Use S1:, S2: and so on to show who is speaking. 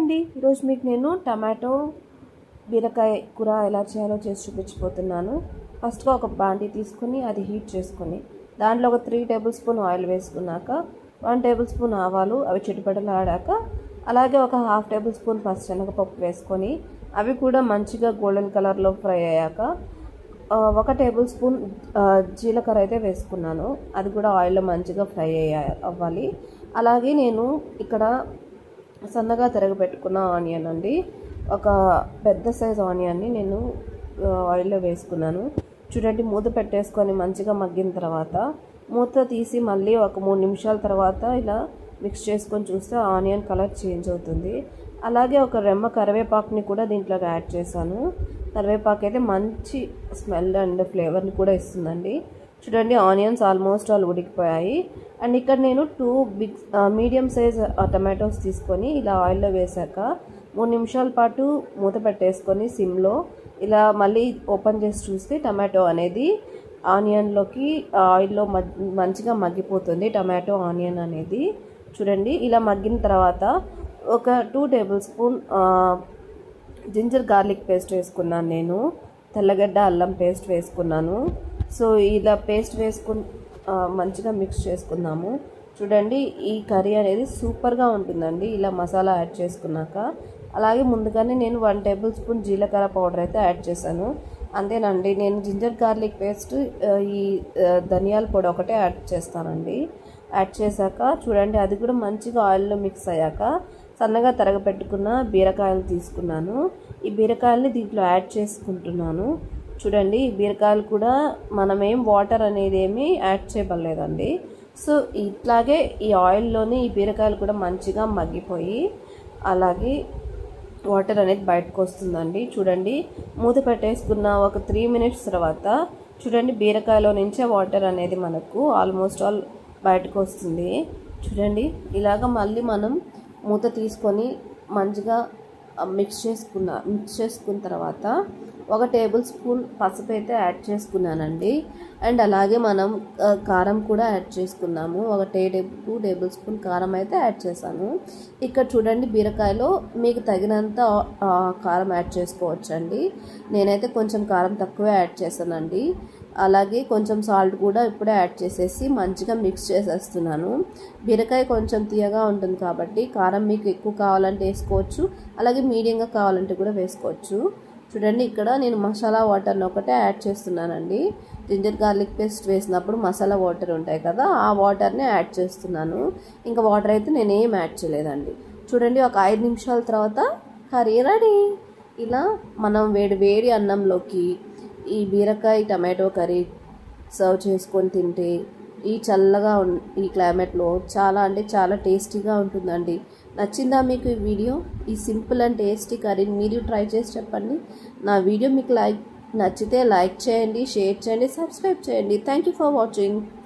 S1: అండి, ఈరోజు మీకు నేను టమాటో బీరకాయ కూర ఎలా చేయాలో చేసి చూపించబోతున్నాను. ఫస్ట్గా ఒక బాండీ తీసుకొని అది హీట్ చేసుకొని దాంట్లో ఒక 3 టేబుల్ స్పూన్ ఆయిల్ వేసుకున్నాక 1 టేబుల్ స్పూన్ ఆవాలు అవి చిటపటలాడాక అలాగే ఒక 1/2 టేబుల్ స్పూన్ పచ్చిశనగపప్పు వేసుకొని అవి కూడా మంచిగా గోల్డెన్ కలర్లో ఫ్రై అయ్యాక 1 టేబుల్ స్పూన్ జీలకర్ర అయితే వేసుకున్నాను. అది కూడా ఆయిల్లో మంచిగా ఫ్రై అవ్వాలి. అలాగే నేను ఇక్కడ సన్నగా తరగబెట్టుకున్న ఆనియన్ అండి, ఒక పెద్ద సైజ్ ఆనియన్ని నేను ఆయిల్లో వేసుకున్నాను. చూడండి, మూత పెట్టేసుకొని మంచిగా మగ్గిన తర్వాత మూత తీసి మళ్ళీ ఒక 3 నిమిషాల తర్వాత ఇలా మిక్స్ చేసుకొని చూస్తే ఆనియన్ కలర్ చేంజ్ అవుతుంది. అలాగే ఒక రెమ్మ కరివేపాకుని కూడా దీంట్లోకి యాడ్ చేశాను. కరివేపాకు అయితే మంచి స్మెల్ అండ్ ఫ్లేవర్ని కూడా ఇస్తుందండి. చూడండి, ఆనియన్స్ ఆల్మోస్ట్ ఆల్ ఉడికిపోయాయి. అండ్ ఇక్కడ నేను 2 మీడియం సైజ్ టమాటోస్ తీసుకొని ఇలా ఆయిల్లో వేసాక 3 నిమిషాల పాటు మూత పెట్టేసుకొని సిమ్లో ఇలా మళ్ళీ ఓపెన్ చేసి చూస్తే టమాటో అనేది ఆనియన్లోకి ఆయిల్లో మంచిగా మగ్గిపోతుంది. టమాటో ఆనియన్ అనేది చూడండి, ఇలా మగ్గిన తర్వాత ఒక 2 tablespoon ginger garlic paste వేసుకున్నాను. నేను తెల్లగడ్డ అల్లం పేస్ట్ వేసుకున్నాను. సో ఇలా పేస్ట్ వేసుకుని మంచిగా మిక్స్ చేసుకుందాము. చూడండి, ఈ కర్రీ అనేది సూపర్గా ఉంటుందండి ఇలా మసాలా యాడ్ చేసుకున్నాక. అలాగే ముందుగానే నేను 1 టేబుల్ స్పూన్ జీలకర్ర పౌడర్ అయితే యాడ్ చేశాను. అంతేనండి, నేను జింజర్ గార్లిక్ పేస్ట్ ఈ ధనియాల పొడి ఒకటే యాడ్ చేస్తానండి. యాడ్ చేశాక చూడండి, అది కూడా మంచిగా ఆయిల్లో మిక్స్ అయ్యాక సన్నగా తరగపెట్టుకున్న బీరకాయలు తీసుకున్నాను. ఈ బీరకాయలని దీంట్లో యాడ్ చేసుకుంటున్నాను. చూడండి, ఈ బీరకాయలు కూడా మనమేం వాటర్ అనేది ఏమీ యాడ్ చేయబడలేదండి. సో ఇట్లాగే ఈ ఆయిల్లోనే ఈ బీరకాయలు కూడా మంచిగా మగ్గిపోయి అలాగే వాటర్ అనేది బయటకు వస్తుందండి. చూడండి, మూత పెట్టేసుకున్న ఒక 3 మినిట్స్ తర్వాత చూడండి, బీరకాయలో నుంచే వాటర్ అనేది మనకు ఆల్మోస్ట్ ఆల్ బయటకు వస్తుంది. చూడండి, ఇలాగ మళ్ళీ మనం మూత తీసుకొని మంచిగా మిక్స్ చేసుకున్న తర్వాత 1 టేబుల్ స్పూన్ పసుపు అయితే యాడ్ చేసుకున్నానండి. అండ్ అలాగే మనం కారం కూడా యాడ్ చేసుకున్నాము. 2 టేబుల్ స్పూన్ కారం అయితే యాడ్ చేశాను. ఇక్కడ చూడండి, బీరకాయలో మీకు తగినంత కారం యాడ్ చేసుకోవచ్చండి. నేనైతే కొంచెం కారం తక్కువే యాడ్ చేశానండి. అలాగే కొంచెం సాల్ట్ కూడా ఇప్పుడే యాడ్ చేసేసి మంచిగా మిక్స్ చేసేస్తున్నాను. బీరకాయ కొంచెం తీయగా ఉంటుంది కాబట్టి కారం మీకు ఎక్కువ కావాలంటే వేసుకోవచ్చు, అలాగే మీడియంగా కావాలంటే కూడా వేసుకోవచ్చు. చూడండి, ఇక్కడ నేను మసాలా వాటర్ని ఒకటే యాడ్ చేస్తున్నానండి. జింజర్ గార్లిక్ పేస్ట్ వేసినప్పుడు మసాలా వాటర్ ఉంటాయి కదా, ఆ వాటర్ని యాడ్ చేస్తున్నాను. ఇంకా వాటర్ అయితే నేనేం యాడ్ చేయలేదండి. చూడండి, ఒక 5 నిమిషాల తర్వాత కర్రీ రెడీ. ఇలా మనం వేడి అన్నంలోకి ఈ బీరకాయ టమాటో కర్రీ సర్వ్ చేసుకొని తింటే ఈ చల్లగా ఈ క్లైమేట్లో చాలా అంటే చాలా టేస్టీగా ఉంటుందండి. నచ్చిందా మీకు ఈ వీడియో? ఈ సింపుల్ అండ్ టేస్టీ కర్రీని మీరు ట్రై చేసి చెప్పండి. నా వీడియో మీకు నచ్చితే లైక్ చేయండి, షేర్ చేయండి, సబ్స్క్రైబ్ చేయండి. Thank you for watching.